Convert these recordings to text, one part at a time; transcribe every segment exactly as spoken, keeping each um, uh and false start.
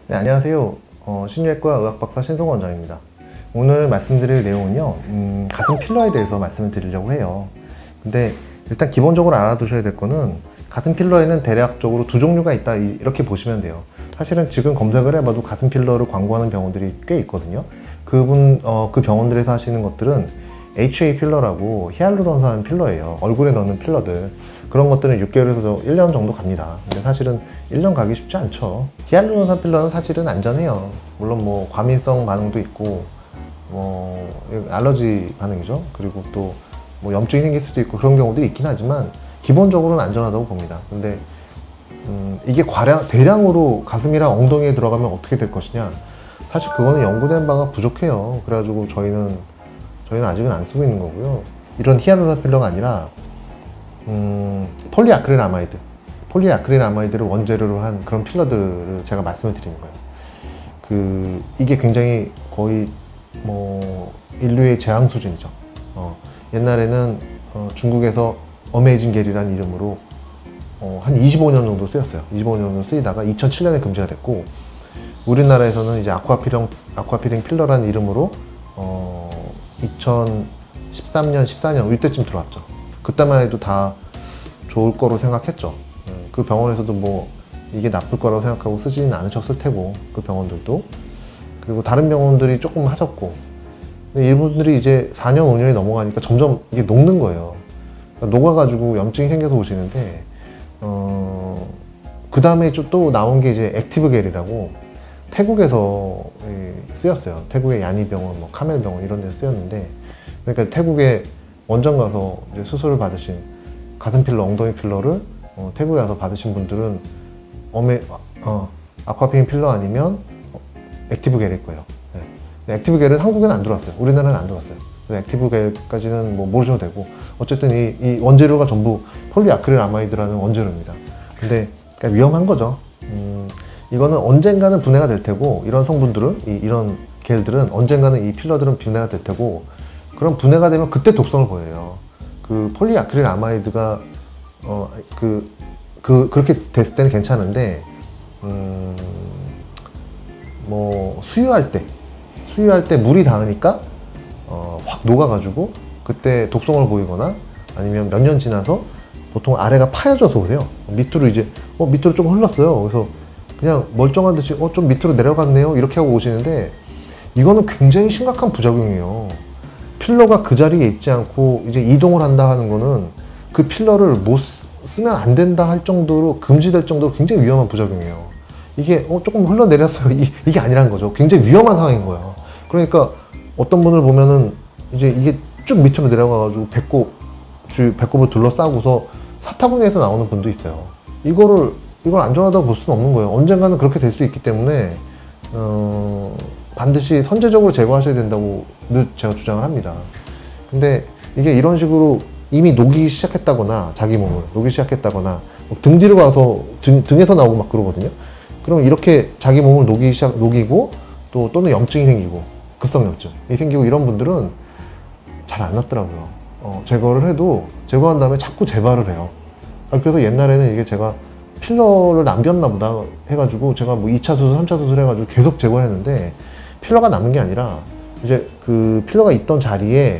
네, 안녕하세요. 어, 신유외과 의학박사 신성호 원장입니다. 오늘 말씀드릴 내용은요, 음, 가슴 필러에 대해서 말씀을 드리려고 해요. 근데 일단 기본적으로 알아두셔야 될 거는 가슴 필러에는 대략적으로 두 종류가 있다, 이렇게 보시면 돼요. 사실은 지금 검색을 해봐도 가슴 필러를 광고하는 병원들이 꽤 있거든요. 그분, 어, 그 병원들에서 하시는 것들은 에이치에이 필러라고 히알루론산 하는 필러예요. 얼굴에 넣는 필러들. 그런 것들은 육 개월에서 일 년 정도 갑니다. 근데 사실은 일 년 가기 쉽지 않죠. 히알루론산 필러는 사실은 안전해요. 물론 뭐 과민성 반응도 있고 뭐 알러지 반응이죠. 그리고 또 뭐 염증이 생길 수도 있고 그런 경우들이 있긴 하지만 기본적으로는 안전하다고 봅니다. 근데 음 이게 과량 대량으로 가슴이랑 엉덩이에 들어가면 어떻게 될 것이냐, 사실 그거는 연구된 바가 부족해요. 그래가지고 저희는 저희는 아직은 안 쓰고 있는 거고요. 이런 히알루론산 필러가 아니라 음, 폴리아크릴아마이드, 폴리아크릴아마이드를 원재료로 한 그런 필러들을 제가 말씀을 드리는 거예요. 그 이게 굉장히 거의 뭐 인류의 재앙 수준이죠. 어, 옛날에는 어, 중국에서 어메이징 겔이라는 이름으로 어, 한 이십오 년 정도 쓰였어요. 이십오 년 정도 쓰이다가 이천칠 년에 금지가 됐고, 우리나라에서는 이제 아쿠아피링, 아쿠아피링 필러라는 이름으로 어, 이천십삼 년, 십사 년 이때쯤 들어왔죠. 그때만 해도 다 좋을 거로 생각했죠. 그 병원에서도 뭐 이게 나쁠 거라고 생각하고 쓰지는 않으셨을 테고, 그 병원들도. 그리고 다른 병원들이 조금 하셨고, 근데 이분들이 이제 사 년, 오 년이 넘어가니까 점점 이게 녹는 거예요. 그러니까 녹아가지고 염증이 생겨서 오시는데, 어, 그 다음에 또 나온 게 이제 액티브 겔이라고 태국에서 쓰였어요. 태국의 야니병원, 뭐 카멜병원 이런 데서 쓰였는데, 그러니까 태국에 원정 가서 이제 수술을 받으신 가슴 필러, 엉덩이 필러를 어, 태국에 가서 받으신 분들은 어메, 어, 아쿠아피링 필러 아니면 어, 액티브 겔일 거예요. 네. 액티브 겔은 한국에는 안 들어왔어요. 우리나라는 안 들어왔어요. 액티브 겔까지는 뭐 모르셔도 되고, 어쨌든 이, 이 원재료가 전부 폴리아크릴아마이드라는 원재료입니다. 근데 그러니까 위험한 거죠. 음, 이거는 언젠가는 분해가 될 테고, 이런 성분들은, 이, 이런 겔들은 언젠가는 이 필러들은 분해가 될 테고, 그럼 분해가 되면 그때 독성을 보여요. 그 폴리아크릴아마이드가 어 그 그 그렇게 됐을 때는 괜찮은데, 음 뭐 수유할 때 수유할 때 물이 닿으니까 어 확 녹아가지고 그때 독성을 보이거나, 아니면 몇 년 지나서 보통 아래가 파여져서 오세요. 밑으로 이제 어 밑으로 좀 흘렀어요. 그래서 그냥 멀쩡한 듯이 어 좀 밑으로 내려갔네요, 이렇게 하고 오시는데, 이거는 굉장히 심각한 부작용이에요. 필러가 그 자리에 있지 않고 이제 이동을 한다 하는 거는 그 필러를 못 쓰면 안 된다 할 정도로, 금지될 정도로 굉장히 위험한 부작용이에요. 이게 어, 조금 흘러내렸어요, 이, 이게 아니라는 거죠. 굉장히 위험한 상황인 거예요. 그러니까 어떤 분을 보면은 이제 이게 쭉 밑으로 내려가가지고 배꼽, 주 배꼽을 둘러싸고서 사타구니에서 나오는 분도 있어요. 이거를 이걸 안전하다고 볼 수는 없는 거예요. 언젠가는 그렇게 될 수 있기 때문에 어, 반드시 선제적으로 제거하셔야 된다고 늘 제가 주장을 합니다. 근데 이게 이런 식으로 이미 녹이기 시작했다거나, 자기 몸을 녹이기 시작했다거나, 등 뒤로 가서 등, 등에서 나오고 막 그러거든요. 그럼 이렇게 자기 몸을 녹이기 시작, 녹이고 또 또는 염증이 생기고, 급성 염증이 생기고, 이런 분들은 잘 안 낫더라고요. 어, 제거를 해도 제거한 다음에 자꾸 재발을 해요. 아, 그래서 옛날에는 이게 제가 필러를 남겼나 보다 해가지고 제가 뭐 이 차 수술, 삼 차 수술 해가지고 계속 제거를 했는데, 필러가 남은 게 아니라 이제 그 필러가 있던 자리에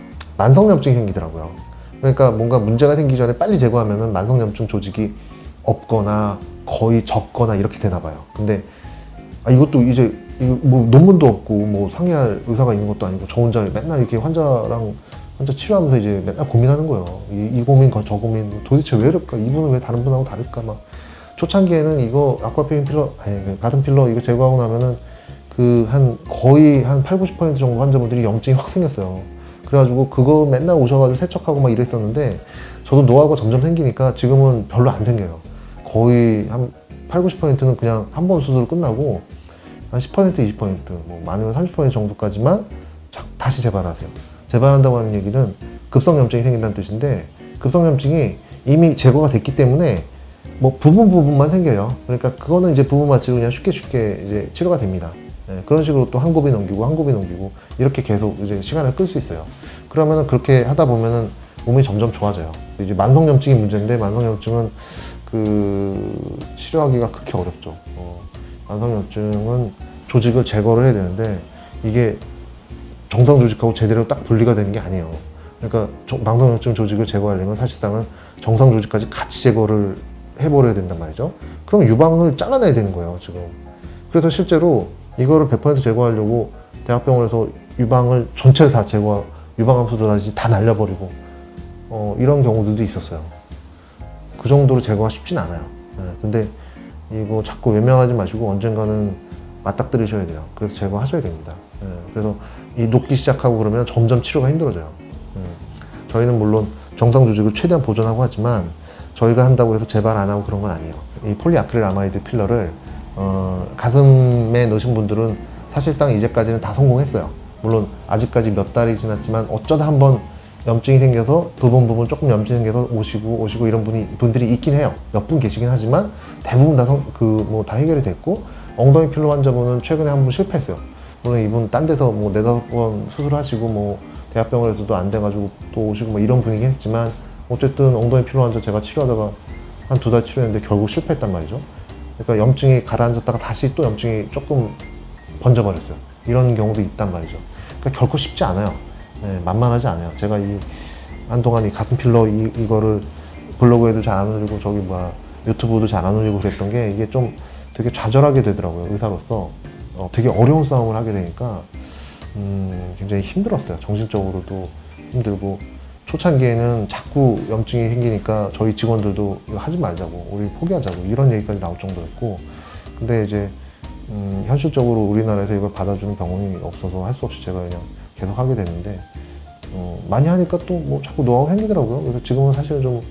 만성염증이 생기더라고요. 그러니까 뭔가 문제가 생기기 전에 빨리 제거하면은 만성염증 조직이 없거나 거의 적거나 이렇게 되나 봐요. 근데 아, 이것도 이제 이거 뭐 논문도 없고 뭐 상의할 의사가 있는 것도 아니고, 저 혼자 맨날 이렇게 환자랑 환자 치료하면서 이제 맨날 고민하는 거예요. 이, 이 고민, 저 고민, 도대체 왜 이럴까? 이분은 왜 다른 분하고 다를까? 막 초창기에는 이거 아쿠아피링 필러, 아니 가슴 필러 이거 제거하고 나면은 그 한 거의 한 팔, 구십 퍼센트 정도 환자분들이 염증이 확 생겼어요. 그래가지고 그거 맨날 오셔가지고 세척하고 막 이랬었는데, 저도 노하우가 점점 생기니까 지금은 별로 안 생겨요. 거의 한 팔, 구십 퍼센트는 그냥 한 번 수술 끝나고 한 십 퍼센트, 이십 퍼센트, 뭐 많으면 삼십 퍼센트 정도까지만 다시 재발하세요. 재발한다고 하는 얘기는 급성염증이 생긴다는 뜻인데, 급성염증이 이미 제거가 됐기 때문에 뭐 부분 부분만 생겨요. 그러니까 그거는 이제 부분 마취로 그냥 쉽게 쉽게 이제 치료가 됩니다. 네, 그런 식으로 또 한 곱이 넘기고 한 곱이 넘기고 이렇게 계속 이제 시간을 끌 수 있어요. 그러면은 그렇게 하다 보면은 몸이 점점 좋아져요. 이제 만성염증이 문제인데, 만성염증은 그 치료하기가 극히 어렵죠. 어, 만성염증은 조직을 제거를 해야 되는데 이게 정상 조직하고 제대로 딱 분리가 되는 게 아니에요. 그러니까 만성염증 조직을 제거하려면 사실상은 정상 조직까지 같이 제거를 해버려야 된단 말이죠. 그럼 유방을 잘라내야 되는 거예요, 지금. 그래서 실제로 이거를 백 퍼센트 제거하려고 대학병원에서 유방을 전체를 다 제거, 유방암수도 다시 다 날려버리고 어, 이런 경우들도 있었어요. 그 정도로 제거가 쉽진 않아요. 네, 근데 이거 자꾸 외면하지 마시고 언젠가는 맞닥뜨리셔야 돼요. 그래서 제거하셔야 됩니다. 네, 그래서 이 녹기 시작하고 그러면 점점 치료가 힘들어져요. 네, 저희는 물론 정상 조직을 최대한 보존하고 하지만 저희가 한다고 해서 재발 안 하고 그런 건 아니에요. 이 폴리아크릴아마이드 필러를 어, 가슴에 넣으신 분들은 사실상 이제까지는 다 성공했어요. 물론 아직까지 몇 달이 지났지만 어쩌다 한번 염증이 생겨서 부분 부분 조금 염증이 생겨서 오시고 오시고 이런 분이 분들이 있긴 해요. 몇 분 계시긴 하지만 대부분 다 그 뭐 다 해결이 됐고, 엉덩이 필러 환자분은 최근에 한 번 실패했어요. 물론 이분 딴 데서 뭐 네다섯 번 수술하시고 뭐 대학병원에서도 안 돼가지고 또 오시고 뭐 이런 분이긴 했지만 어쨌든 엉덩이 필러 환자 제가 치료하다가 한 두 달 치료했는데 결국 실패했단 말이죠. 그러니까 염증이 가라앉았다가 다시 또 염증이 조금 번져버렸어요. 이런 경우도 있단 말이죠. 그러니까 결코 쉽지 않아요. 네, 만만하지 않아요. 제가 이 한동안 이 가슴 필러 이, 이거를 블로그에도 잘 안 올리고 저기 뭐야 유튜브도 잘 안 올리고 그랬던 게 이게 좀 되게 좌절하게 되더라고요. 의사로서 어, 되게 어려운 싸움을 하게 되니까 음, 굉장히 힘들었어요. 정신적으로도 힘들고 초창기에는 자꾸 염증이 생기니까 저희 직원들도 이거 하지 말자고 우리 포기하자고 이런 얘기까지 나올 정도였고, 근데 이제 음, 현실적으로 우리나라에서 이걸 받아주는 병원이 없어서 할 수 없이 제가 그냥 계속 하게 됐는데 어, 많이 하니까 또 뭐 자꾸 노하우가 생기더라고요. 그래서 지금은 사실 좀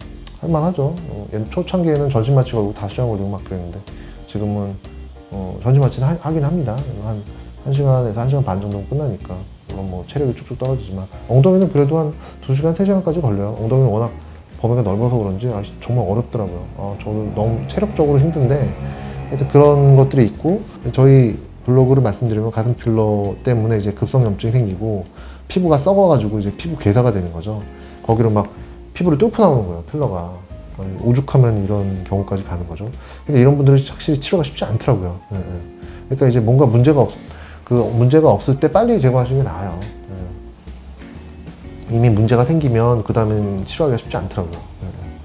할만하죠. 어, 초창기에는 전신 마취 걸고 다 수영 걸리고 막 그랬는데 지금은 어, 전신 마취는 하, 하긴 합니다. 한, 한 시간에서 한 시간 반 정도는 끝나니까. 물론 뭐 체력이 쭉쭉 떨어지지만 엉덩이는 그래도 한 두 시간, 세 시간까지 걸려요. 엉덩이는 워낙 범위가 넓어서 그런지 아, 정말 어렵더라고요. 아, 저는 너무 체력적으로 힘든데 하여튼 그런 것들이 있고, 저희 블로그를 말씀드리면 가슴 필러 때문에 이제 급성 염증이 생기고 피부가 썩어가지고 이제 피부 괴사가 되는 거죠. 거기로 막 피부를 뚫고 나오는 거예요, 필러가. 오죽하면 이런 경우까지 가는 거죠. 근데 이런 분들은 확실히 치료가 쉽지 않더라고요. 네, 네. 그러니까 이제 뭔가 문제가 없, 그 문제가 없을 때 빨리 제거하시는 게 나아요. 네. 이미 문제가 생기면 그 다음엔 치료하기가 쉽지 않더라고요. 네.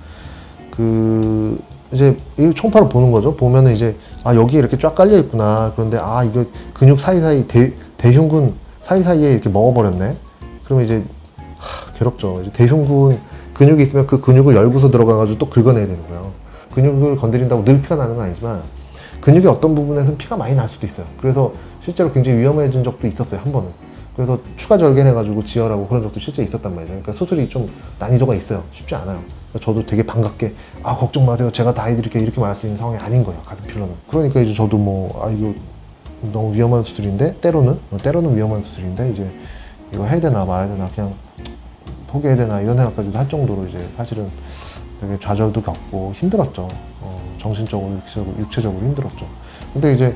그 이제 이 초음파로 보는 거죠. 보면은 이제 아 여기 이렇게 쫙 깔려 있구나. 그런데 아 이거 근육 사이사이 대, 대흉근 사이사이에 이렇게 먹어버렸네. 그러면 이제 하, 괴롭죠. 이제 대흉근 근육이 있으면 그 근육을 열고서 들어가가지고 또 긁어내야 되는 거예요. 근육을 건드린다고 늘 피가 나는 건 아니지만 근육의 어떤 부분에서는 피가 많이 날 수도 있어요. 그래서 실제로 굉장히 위험해진 적도 있었어요, 한 번은. 그래서 추가 절개해가지고 지혈하고 그런 적도 실제 있었단 말이죠. 그러니까 수술이 좀 난이도가 있어요. 쉽지 않아요. 그러니까 저도 되게 반갑게 아 걱정 마세요, 제가 다 해드릴게요 이렇게 말할 수 있는 상황이 아닌 거예요, 가슴 필러는. 그러니까 이제 저도 뭐 아 이거 너무 위험한 수술인데 때로는 어, 때로는 위험한 수술인데 이제 이거 해야 되나 말아야 되나 그냥 포기해야 되나 이런 생각까지도 할 정도로 이제 사실은 되게 좌절도 겪고 힘들었죠. 어, 정신적으로 육체적으로, 육체적으로 힘들었죠. 근데 이제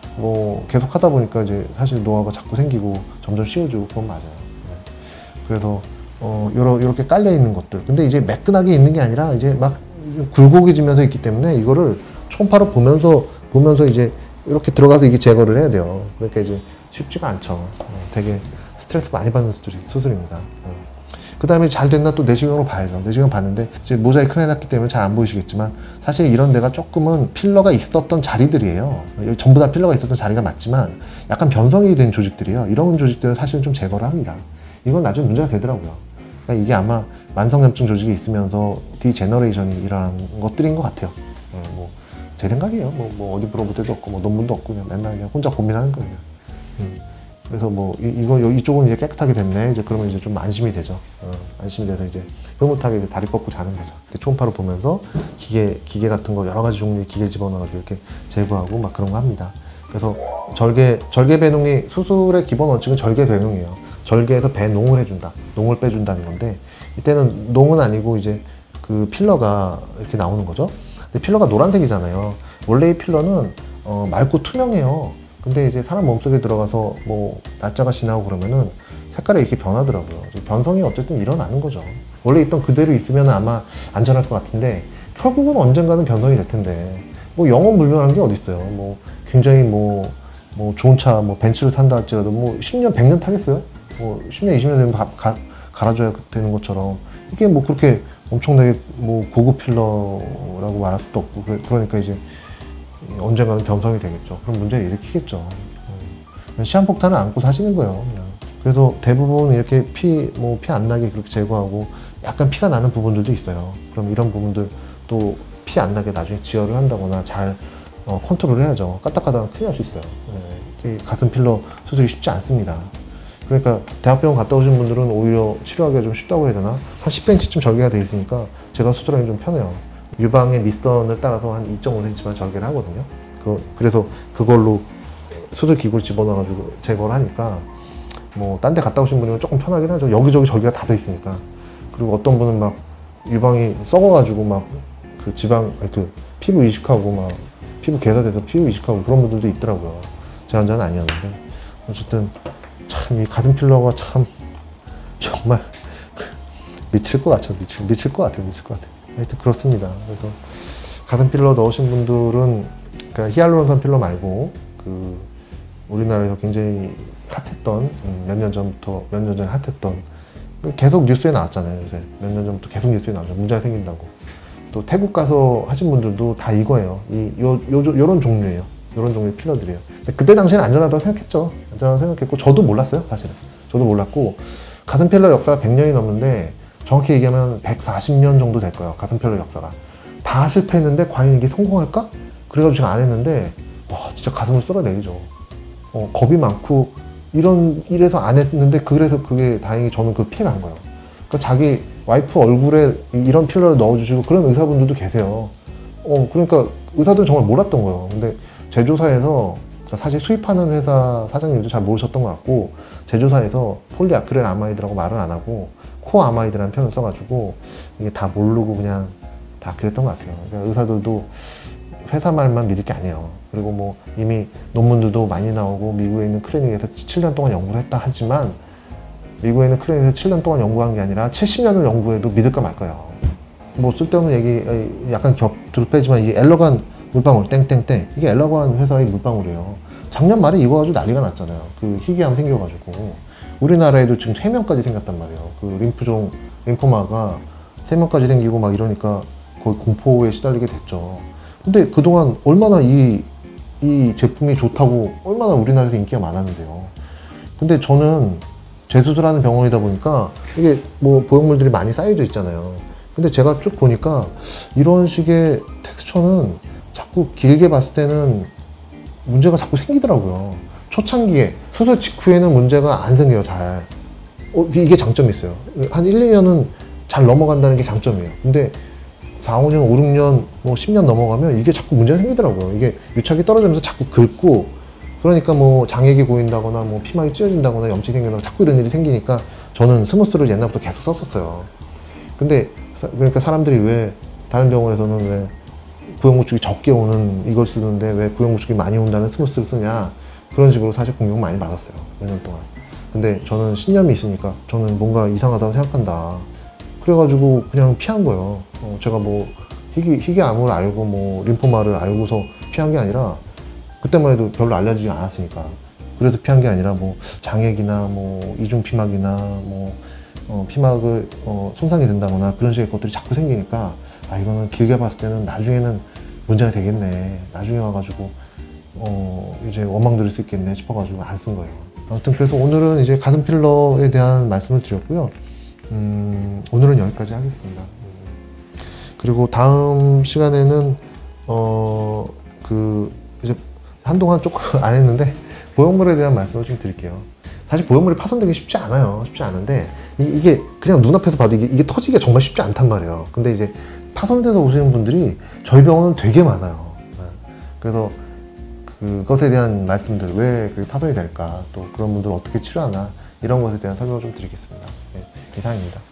뭐 계속 하다 보니까 이제 사실 노화가 자꾸 생기고 점점 쉬워지고 그건 맞아요. 네. 그래서 어 요러, 요렇게 깔려 있는 것들, 근데 이제 매끈하게 있는 게 아니라 이제 막 굴곡해지면서 있기 때문에 이거를 초음파로 보면서 보면서 이제 이렇게 들어가서 이게 제거를 해야 돼요. 그러니까 이제 쉽지가 않죠. 어, 되게 스트레스 많이 받는 수술이, 수술입니다. 어. 그 다음에 잘 됐나 또 내시경으로 봐야죠. 내시경 봤는데 이제 모자이크 해놨기 때문에 잘 안 보이시겠지만 사실 이런 데가 조금은 필러가 있었던 자리들이에요. 전부 다 필러가 있었던 자리가 맞지만 약간 변성이 된 조직들이에요. 이런 조직들은 사실은 좀 제거를 합니다. 이건 나중에 문제가 되더라고요. 그러니까 이게 아마 만성염증 조직이 있으면서 디제너레이션이 일어나는 것들인 것 같아요. 어, 뭐 제 생각이에요. 뭐, 뭐 어디 물어볼 데도 없고 뭐 논문도 없고 그냥 맨날 그냥 혼자 고민하는 거예요. 음. 그래서 뭐 이, 이거 이쪽은 이제 깨끗하게 됐네. 이제 그러면 이제 좀 안심이 되죠. 어, 안심이 돼서 이제 흐뭇하게 이제 다리 뻗고 자는 거죠. 초음파로 보면서 기계 기계 같은 거 여러 가지 종류의 기계 집어넣어가지고 이렇게 제거하고 막 그런 거 합니다. 그래서 절개 절개 배농이 수술의 기본 원칙은 절개 배농이에요. 절개해서 배농을 해준다. 농을 빼준다는 건데 이때는 농은 아니고 이제 그 필러가 이렇게 나오는 거죠. 근데 필러가 노란색이잖아요. 원래 이 필러는 어, 맑고 투명해요. 근데 이제 사람 몸속에 들어가서 뭐 날짜가 지나고 그러면은 색깔이 이렇게 변하더라고요. 변성이 어쨌든 일어나는 거죠. 원래 있던 그대로 있으면 아마 안전할 것 같은데 결국은 언젠가는 변성이 될 텐데 뭐 영원 불변한 게 어디 있어요. 뭐 굉장히 뭐, 뭐 좋은 차, 뭐 벤츠를 탄다 할지라도 뭐 십 년, 백 년 타겠어요? 뭐 십 년, 이십 년 되면 가, 가, 갈아줘야 되는 것처럼 이게 뭐 그렇게 엄청나게 뭐 고급 필러라고 말할 수도 없고, 그러니까 이제 언젠가는 변성이 되겠죠. 그런 문제를 일으키겠죠. 시한폭탄을 안고 사시는 거예요, 그냥. 그래서 대부분 이렇게 피, 뭐 피 안 나게 그렇게 제거하고 약간 피가 나는 부분들도 있어요. 그럼 이런 부분들 또 피 안 나게 나중에 지혈을 한다거나 잘 어, 컨트롤을 해야죠. 까딱까딱 큰일 날 수 있어요. 네. 가슴 필러 수술이 쉽지 않습니다. 그러니까 대학병원 갔다 오신 분들은 오히려 치료하기가 좀 쉽다고 해야 되나? 한 십 센티미터쯤 절개가 돼 있으니까 제가 수술하기 좀 편해요. 유방의 밑선을 따라서 한 이 점 오 센티미터만 절개를 하거든요. 그, 그래서 그걸로 수술 기구를 집어넣어가지고 제거를 하니까 뭐 딴 데 갔다 오신 분이면 조금 편하긴 하죠. 여기저기 절개가 다 돼 있으니까. 그리고 어떤 분은 막 유방이 썩어가지고 막 그 지방, 아니 그 피부 이식하고 막 피부 개사돼서 피부 이식하고 그런 분들도 있더라고요. 제 환자는 아니었는데. 어쨌든 참 이 가슴 필러가 참 정말 미칠 것 같죠. 미칠, 미칠 것 같아요. 미칠 것 같아요. 하여튼 그렇습니다. 그래서 가슴 필러 넣으신 분들은 그러니까 히알루론산 필러 말고 그 우리나라에서 굉장히 핫했던 음, 몇 년 전부터 몇 년 전에 핫했던 계속 뉴스에 나왔잖아요. 요새 몇 년 전부터 계속 뉴스에 나오죠. 문제가 생긴다고. 또 태국 가서 하신 분들도 다 이거예요. 이 요, 요, 요런 종류예요. 요런 종류의 필러들이에요. 근데 그때 당시에는 안전하다고 생각했죠. 안전하다고 생각했고 저도 몰랐어요. 사실은. 저도 몰랐고 가슴 필러 역사가 백 년이 넘는데 정확히 얘기하면 백사십 년 정도 될 거예요. 가슴 필러 역사가. 다 실패했는데 과연 이게 성공할까? 그래가지고 제가 안 했는데 와 진짜 가슴을 썰어내리죠. 어, 겁이 많고 이런 이래서 안 했는데 그래서 그게 다행히 저는 그 피해 간 거예요. 그러니까 자기 와이프 얼굴에 이런 필러를 넣어주시고 그런 의사분들도 계세요. 어, 그러니까 의사들은 정말 몰랐던 거예요. 근데 제조사에서 사실 수입하는 회사 사장님도 잘 모르셨던 것 같고 제조사에서 폴리아크릴 아마이드라고 말을 안 하고 코아마이드라는 표현을 써가지고 이게 다 모르고 그냥 다 그랬던 것 같아요. 그러니까 의사들도 회사 말만 믿을 게 아니에요. 그리고 뭐 이미 논문들도 많이 나오고 미국에 있는 클리닉에서 칠 년 동안 연구를 했다 하지만 미국에 있는 클리닉에서 칠 년 동안 연구한 게 아니라 칠십 년을 연구해도 믿을까 말까요. 뭐 쓸데없는 얘기 약간 겹들 빼지만 이게 엘러간 물방울 땡땡땡 이게 엘러간 회사의 물방울이에요. 작년 말에 이거 가지고 난리가 났잖아요. 그 희귀암 생겨가지고 우리나라에도 지금 세 명까지 생겼단 말이에요. 그 림프종 림포마가 세 명까지 생기고 막 이러니까 거의 공포에 시달리게 됐죠. 근데 그동안 얼마나 이, 이 제품이 좋다고 얼마나 우리나라에서 인기가 많았는데요. 근데 저는 제수술하는 병원이다 보니까 이게 뭐 보형물들이 많이 쌓여져 있잖아요. 근데 제가 쭉 보니까 이런 식의 텍스처는 자꾸 길게 봤을 때는 문제가 자꾸 생기더라고요. 초창기에 수술 직후에는 문제가 안 생겨요. 잘 어, 이게 장점이 있어요. 한 일, 이 년은 잘 넘어간다는 게 장점이에요. 근데 사, 오 년, 오, 육 년, 뭐 십 년 넘어가면 이게 자꾸 문제가 생기더라고요. 이게 유착이 떨어지면서 자꾸 긁고 그러니까 뭐 장액이 보인다거나 뭐 피막이 찢어진다거나 염증이 생긴다거나 자꾸 이런 일이 생기니까 저는 스무스를 옛날부터 계속 썼었어요. 근데 그러니까 사람들이 왜 다른 병원에서는 왜 부영구축이 적게 오는 이걸 쓰는데 왜 부영구축이 많이 온다는 스무스를 쓰냐 그런 식으로 사실 공격 많이 받았어요. 몇 년 동안. 근데 저는 신념이 있으니까 저는 뭔가 이상하다고 생각한다. 그래가지고 그냥 피한 거예요. 어, 제가 뭐 희귀, 희귀암을 알고 뭐 림포마를 알고서 피한 게 아니라 그때만 해도 별로 알려지지 않았으니까. 그래서 피한 게 아니라 뭐 장액이나 뭐 이중 피막이나 뭐 어, 피막을 어, 손상이 된다거나 그런 식의 것들이 자꾸 생기니까 아 이거는 길게 봤을 때는 나중에는 문제가 되겠네. 나중에 와가지고 어, 이제 원망 들을 수 있겠네 싶어가지고 안 쓴 거예요. 아무튼 그래서 오늘은 이제 가슴 필러에 대한 말씀을 드렸고요. 음, 오늘은 여기까지 하겠습니다. 그리고 다음 시간에는 어, 그 이제 한동안 조금 안 했는데 보형물에 대한 말씀을 좀 드릴게요. 사실 보형물이 파손되기 쉽지 않아요. 쉽지 않은데 이, 이게 그냥 눈앞에서 봐도 이게, 이게 터지기가 정말 쉽지 않단 말이에요. 근데 이제 파손돼서 오시는 분들이 저희 병원은 되게 많아요. 그래서 그것에 대한 말씀들, 왜 그게 파손이 될까, 또 그런 분들 어떻게 치료하나 이런 것에 대한 설명을 좀 드리겠습니다. 네, 이상입니다.